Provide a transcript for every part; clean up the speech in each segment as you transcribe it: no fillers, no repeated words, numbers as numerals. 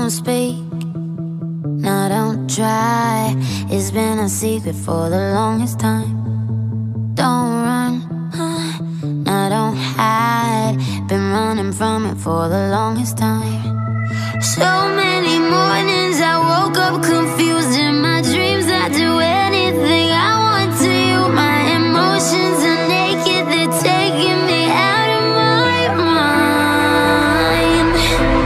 don't speak, no, don't try. It's been a secret for the longest time. Don't run, no, don't hide. Been running from it for the longest time. So many mornings I woke up confused. In my dreams I do anything I want to you. My emotions are naked, they're taking me out of my mind.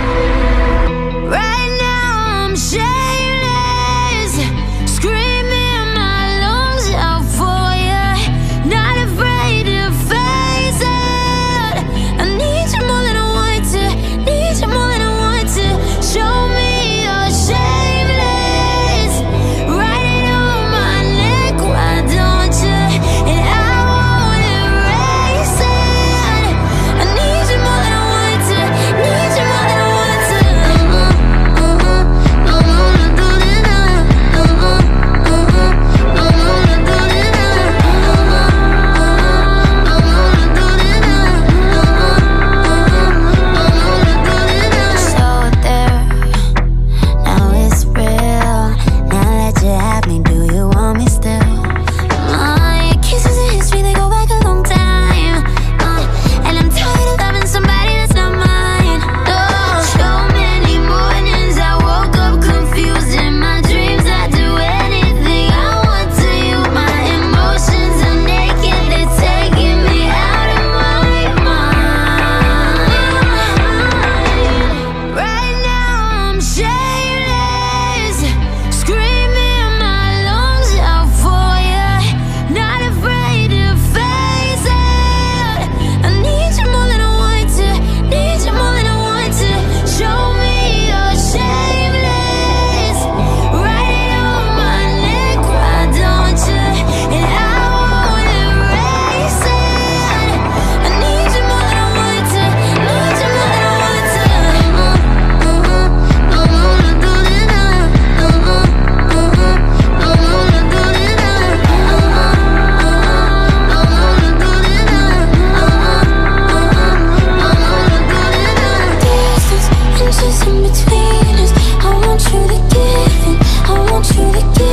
Right now I'm shameless, screaming my lungs out for you. Not afraid to face it. I need you more than I want to, need you more than I want to. Show me you're shameless, writing on my neck, why don't you? And I won't erase it. I need you more than I want to, need you more than I want to. Don't wanna do this now. Don't wanna do this now. Don't wanna do this now. So there, now it's real. Now that you have me, do you want me still? My kisses and history, they go back a long time. And I'm tired of loving somebody that's not mine. So many mornings I woke up confused. In my dreams I do anything I want to you. My emotions are naked, they're taking me out of my mind. Right now I'm shameless, screaming my lungs out for you. Not afraid to face it. I need you more than I want to, need you more than I want to. Show me you're shameless, writing on my neck, why don't you? And I won't erase it. I need you more than I want to, need you more than I want to. Don't wanna do this now. Don't wanna do this now. Don't wanna do this now. Distance, inches in between us. I want you to give in, I want you to give